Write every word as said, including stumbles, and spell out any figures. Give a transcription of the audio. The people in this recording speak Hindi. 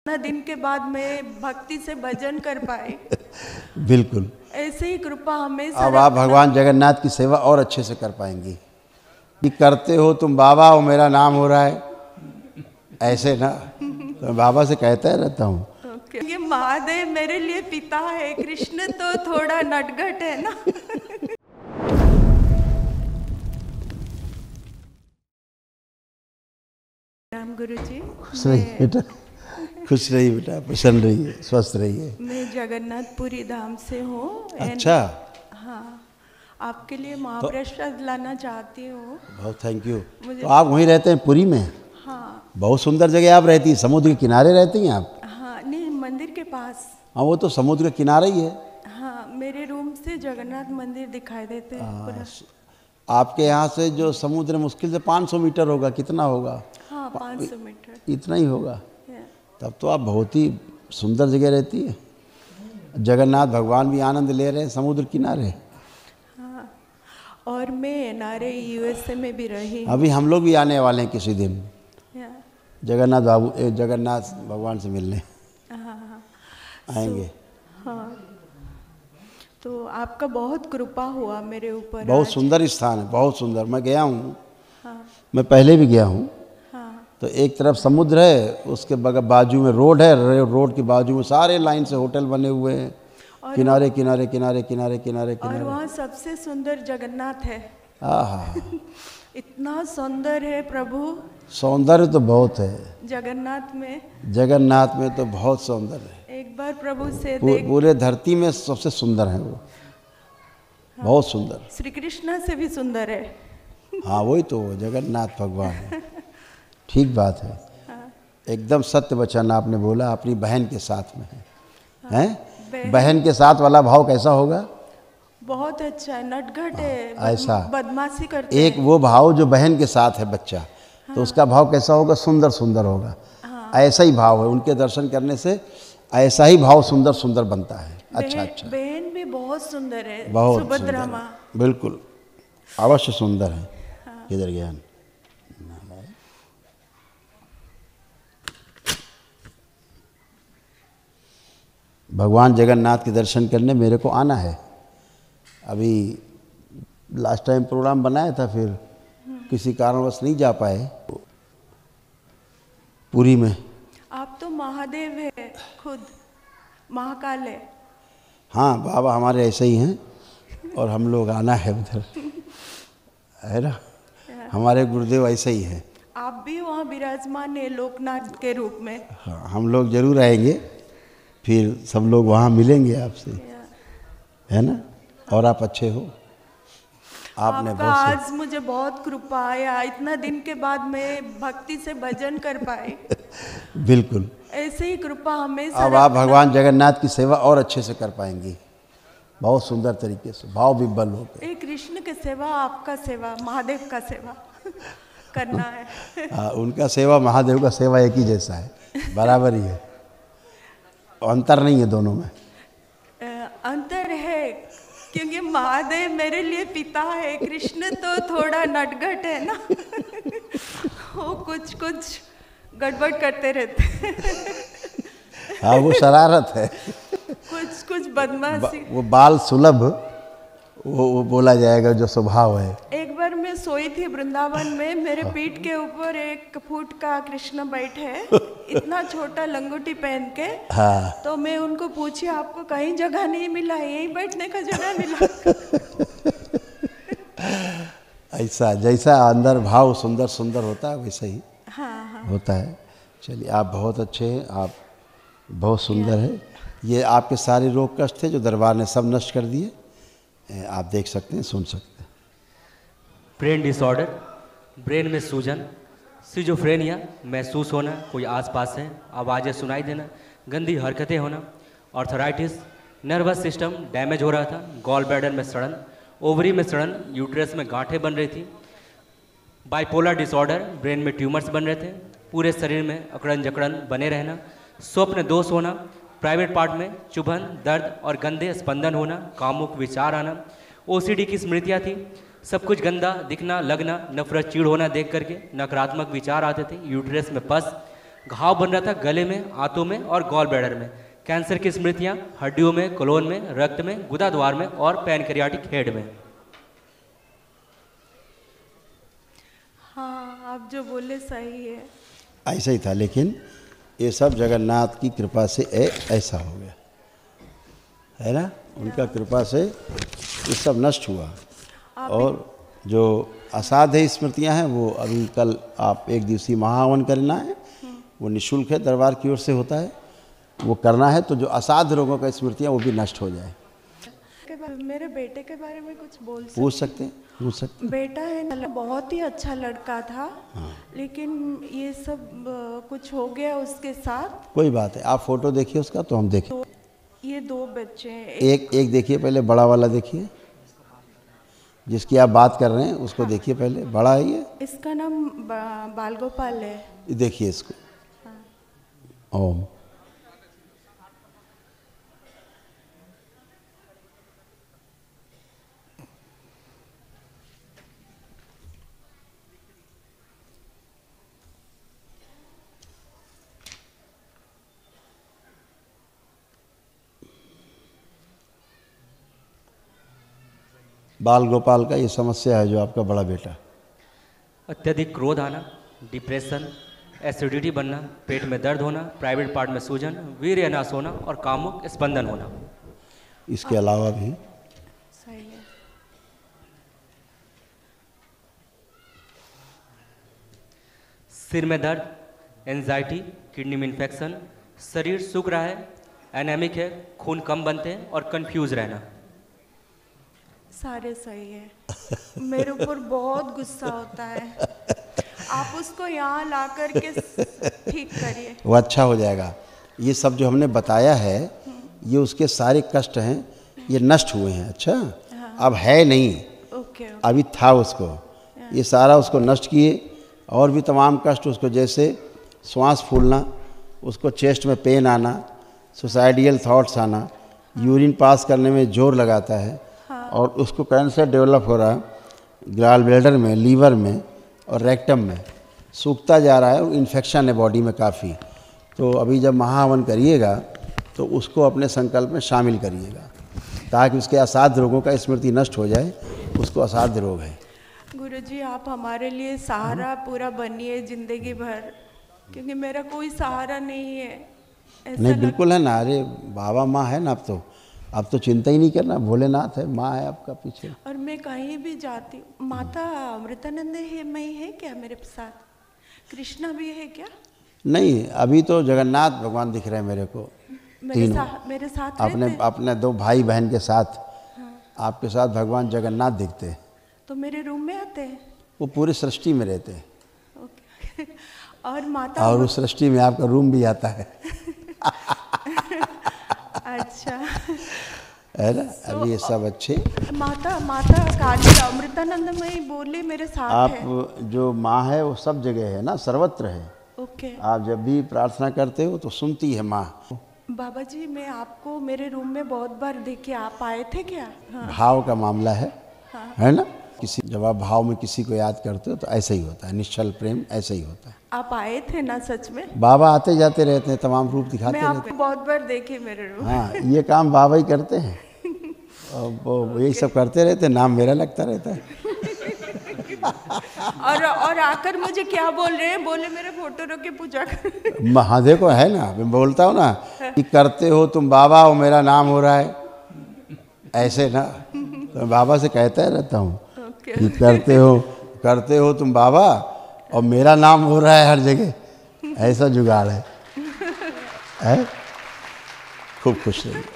इतना दिन के बाद मैं भक्ति से भजन कर पाई। बिल्कुल ऐसे ही कृपा हमेशा। अब आप भगवान जगन्नाथ की सेवा और अच्छे से कर पाएंगी। कि करते हो तुम बाबा हो, मेरा नाम हो रहा है, ऐसे ना तो मैं बाबा से कहता ही रहता हूँ। okay. ये महादेव मेरे लिए पिता है, कृष्ण तो थोड़ा नटखट है ना। राम गुरु जी, खुश रहिए बेटा, खुश रहिए बेटा, प्रसन्न रहिए, स्वस्थ रहिए। मैं जगन्नाथपुरी धाम से हूँ। अच्छा, हाँ, आपके लिए महाप्रसाद तो, लाना चाहती हूँ। बहुत थैंक यू। तो आप वहीं रहते हैं पुरी में? हाँ। बहुत सुंदर जगह आप रहती हैं, समुद्र के किनारे रहती हैं आप? हाँ, नहीं, मंदिर के पास। हाँ, वो तो समुद्र के किनारे ही है। हाँ, मेरे रूम से जगन्नाथ मंदिर दिखाई देते हैं पूरा। आपके यहाँ से जो समुद्र मुश्किल से पाँच सौ मीटर होगा, कितना होगा? हाँ, पाँच सौ मीटर इतना ही होगा। तब तो आप बहुत ही सुंदर जगह रहती है। जगन्नाथ भगवान भी आनंद ले रहे हैं समुद्र किनारे। हाँ, और मैं नारे यूएसए में भी रही। अभी हम लोग भी आने वाले हैं किसी दिन जगन्नाथ बाबू जगन्नाथ भगवान से मिलने। हाँ, आएंगे। हाँ, तो आपका बहुत कृपा हुआ मेरे ऊपर। बहुत सुंदर स्थान है, बहुत सुंदर। मैं गया हूँ। हाँ, मैं पहले भी गया हूँ। हाँ, तो एक तरफ समुद्र है, उसके बगल बाजू में रोड है, रोड के बाजू में सारे लाइन से होटल बने हुए हैं, किनारे किनारे किनारे किनारे किनारे किनारे। और वहाँ सबसे सुंदर जगन्नाथ है। हाँ, इतना सुंदर है प्रभु। सौंदर्य तो बहुत है जगन्नाथ में। जगन्नाथ में तो बहुत सौंदर्य है। एक बार प्रभु से पू, देख। पूरे धरती में सबसे सुंदर है वो। हाँ, बहुत सुंदर। श्री कृष्ण से भी सुंदर है। हाँ, वही तो जगन्नाथ भगवान है। ठीक बात है। हाँ, एकदम सत्य वचन आपने बोला। अपनी बहन के साथ में है। हाँ, हैं? बहन के साथ वाला भाव कैसा होगा? बहुत अच्छा है, नटखट है, ऐसा बदमाशी करते एक वो भाव जो बहन के साथ है बच्चा। हाँ, तो उसका भाव कैसा होगा? सुंदर सुंदर होगा। हाँ, ऐसा ही भाव है। उनके दर्शन करने से ऐसा ही भाव सुंदर सुंदर बनता है। अच्छा अच्छा। बहन भी बहुत सुंदर है, बहुत सुभद्रा माँ। बिल्कुल अवश्य सुंदर है। हाँ, किधर गया? भगवान जगन्नाथ के दर्शन करने मेरे को आना है। अभी लास्ट टाइम प्रोग्राम बनाया था, फिर किसी कारणवश नहीं जा पाए पुरी में। आप तो महादेव है खुद, महाकाल है। हाँ, बाबा हमारे ऐसे ही हैं और हम लोग आना है उधर, है ना। हमारे गुरुदेव ऐसे ही हैं। आप भी वहाँ विराजमान है लोकनाथ के रूप में। हाँ, हम लोग जरूर आएंगे, फिर सब लोग वहाँ मिलेंगे आपसे, है ना। और आप अच्छे हो। आपने आपका आज मुझे बहुत कृपा आया। इतना दिन के बाद मैं भक्ति से भजन कर पाई। बिल्कुल ऐसे ही कृपा हमेशा। अब आप भगवान जगन्नाथ की सेवा और अच्छे से कर पाएंगी, बहुत सुंदर तरीके से, भाव विभल होकर। एक कृष्ण की सेवा, आपका सेवा, महादेव का सेवा करना है। हाँ, उनका सेवा महादेव का सेवा एक ही जैसा है, बराबर ही है। अंतर नहीं है दोनों में। अंतर है क्योंकि महादेव मेरे लिए पिता है, कृष्ण तो थोड़ा नटखट है ना। वो कुछ कुछ गड़बड़ करते रहते हैं। हाँ, वो शरारत है। कुछ कुछ बदमाशी। वो बाल सुलभ, वो, वो बोला जाएगा जो स्वभाव है। एक बार मैं सोई थी वृंदावन में, मेरे पीठ के ऊपर एक फुट का कृष्ण बैठे, इतना छोटा लंगोटी पहन के। हाँ। तो मैं उनको पूछी, आपको कहीं जगह नहीं मिला, यहीं बैठने का जगह मिला? ऐसा जैसा अंदर भाव सुंदर सुंदर होता है वैसे ही हाँ, हाँ। होता है। चलिए, आप बहुत अच्छे हैं, आप बहुत सुंदर है। ये आपके सारे रोग कष्ट थे जो दरबार ने सब नष्ट कर दिए। आप देख सकते हैं, सुन सकते हैं। ब्रेन डिसऑर्डर, ब्रेन में सूजन, सिजोफ्रेनिया, महसूस होना कोई आसपास है, आवाज़ें सुनाई देना, गंदी हरकतें होना, ऑर्थराइटिस, नर्वस सिस्टम डैमेज हो रहा था, गॉल ब्लैडर में सड़न, ओवरी में सड़न, यूट्रस में गांठें बन रही थी, बाइपोलर डिसऑर्डर, ब्रेन में ट्यूमर्स बन रहे थे, पूरे शरीर में अकड़न जकड़न बने रहना, स्वप्न दोष होना, प्राइवेट पार्ट में चुभन, दर्द और गंदे स्पंदन होना, कामुक विचार आना, ओसीडी की स्मृतियाँ थी, सब कुछ गंदा दिखना, लगना, नफरत, चीड़ होना देख करके, नकारात्मक विचार आते थे, यूट्रस में पस, घाव बन रहा था गले में, आंतों में और गॉल ब्लैडर में। कैंसर की स्मृतियाँ हड्डियों में, कोलोन में, रक्त में, गुदा द्वार में और पैनक्रियाटिक हेड में। हाँ, आप जो बोले सही है। ऐसा ही था, लेकिन ये सब जगन्नाथ की कृपा से ए, ऐसा हो गया है ना, उनका कृपा से ये सब नष्ट हुआ। और जो असाध्य स्मृतियां हैं वो अभी कल आप एक दिवसीय महाहवन करना है, वो निःशुल्क है, दरबार की ओर से होता है, वो करना है। तो जो असाध्य रोगों का स्मृतियां वो भी नष्ट हो जाए। मेरे बेटे के बारे में कुछ बोल सकते? पूछ सकते हैं, पूछ सकते हैं। बेटा है, बहुत ही अच्छा लड़का था। हाँ। लेकिन ये सब कुछ हो गया उसके साथ। कोई बात है, आप फोटो देखिए उसका तो हम देखें। तो ये दो बच्चे हैं। एक एक देखिए, पहले बड़ा वाला देखिए, जिसकी आप बात कर रहे हैं उसको। हाँ। देखिए पहले, बड़ा है ये, इसका नाम बा, बाल गोपाल है। देखिए इसको। हाँ। ओम। बाल गोपाल का ये समस्या है जो आपका बड़ा बेटा। अत्यधिक क्रोध आना, डिप्रेशन, एसिडिटी बनना, पेट में दर्द होना, प्राइवेट पार्ट में सूजन, वीर्य नाश होना और कामुक स्पंदन होना। इसके अलावा भी सही है। सिर में दर्द, एंजाइटी, किडनी में इन्फेक्शन, शरीर सूख रहा है, एनेमिक है, खून कम बनते हैं और कंफ्यूज रहना। सारे सही है। मेरे ऊपर बहुत गुस्सा होता है, आप उसको यहाँ ला कर के ठीक करिए। वो अच्छा हो जाएगा। ये सब जो हमने बताया है ये उसके सारे कष्ट हैं, ये नष्ट हुए हैं। अच्छा। हाँ। अब है नहीं। Okay, okay. अभी था उसको, ये सारा उसको नष्ट किए। और भी तमाम कष्ट उसको, जैसे श्वास फूलना, उसको चेस्ट में पेन आना, सुसाइडियल थॉट्स आना, यूरिन पास करने में जोर लगाता है। हाँ। और उसको कैंसर डेवलप हो रहा है गॉल ब्लैडर में, लीवर में और रेक्टम में, सूखता जा रहा है और इन्फेक्शन है बॉडी में काफ़ी। तो अभी जब महाहवन करिएगा तो उसको अपने संकल्प में शामिल करिएगा, ताकि उसके असाध्य रोगों का स्मृति नष्ट हो जाए। उसको असाध्य रोग है। गुरुजी, आप हमारे लिए सहारा पूरा बनिए जिंदगी भर, क्योंकि मेरा कोई सहारा नहीं है। नहीं, बिल्कुल है ना। अरे बाबा माँ है ना, अब तो अब तो चिंता ही नहीं करना, भोलेनाथ है, माँ है आपका पीछे। और मैं कहीं भी जाती हूँ, माता अमृतानंद है, मैं है क्या मेरे साथ? कृष्णा भी है क्या? नहीं, अभी तो जगन्नाथ भगवान दिख रहे हैं मेरे को। मेरे साथ मेरे साथ अपने रहते? अपने दो भाई बहन के साथ। हाँ। आपके साथ भगवान जगन्नाथ दिखते हैं। तो मेरे रूम में आते हैं? वो पूरी सृष्टि में रहते हैं। ओके। और माता, और उस सृष्टि में आपका रूम भी आता है। अच्छा है ना। अभी ये सब अच्छे। माता माता काली अमृतानंदमयी बोले मेरे साथ आप है। जो माँ है वो सब जगह है ना, सर्वत्र है। ओके। आप जब भी प्रार्थना करते हो तो सुनती है माँ। बाबा जी, मैं आपको मेरे रूम में बहुत बार देखे, आप आए थे क्या? हाँ। भाव का मामला है। हाँ। है ना। किसी जब आप भाव में किसी को याद करते हो तो ऐसा ही होता है, निश्चल प्रेम ऐसा ही होता है। आप आए थे ना सच में? बाबा आते जाते रहते हैं, तमाम रूप दिखाते मैं रहते आपको बहुत बार देखे मेरे रूम। हैं। हाँ, ये काम बाबा ही करते हैं। और वो यही सब करते रहते हैं, नाम मेरा लगता रहता है। और और आकर मुझे क्या बोल रहे हैं? बोले मेरे फोटो रख के पूजा कर। हाँ देखो, है ना, मैं बोलता हूँ ना कि करते हो तुम बाबा और मेरा नाम हो रहा है, ऐसे ना। तो मैं बाबा से कहता रहता हूँ कि करते हो करते हो तुम बाबा और मेरा नाम हो रहा है हर जगह, ऐसा जुगाड़ है, है? खूब खुश रहिए।